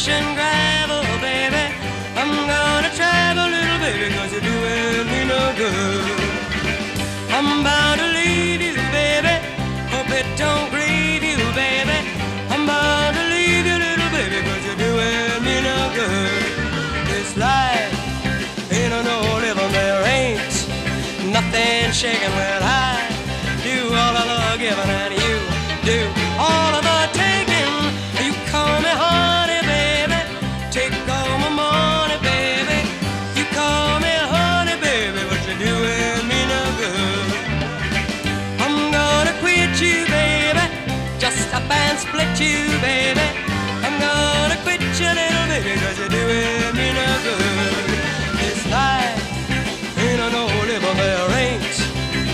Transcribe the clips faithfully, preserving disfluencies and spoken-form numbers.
mush and gravel, baby. I'm gonna travel, little baby, cause you're doing me no good. I'm bound to leave you, baby. Hope it don't grieve you, baby. I'm bound to leave you, little baby, cause you're doing me no good. This life ain't no living, there ain't nothing shaking when I do all of the giving and you do all of the taking. You call me honey, baby, take all my money, baby. You call me honey, baby, but you're doing me no good. I'm gonna quit you, baby, just up and split you, baby. I'm gonna quit you, little baby, cause you're doing me no good. This life ain't no living, there ain't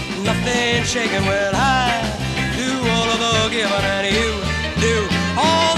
nothing shaking when I do all of the giving and you do all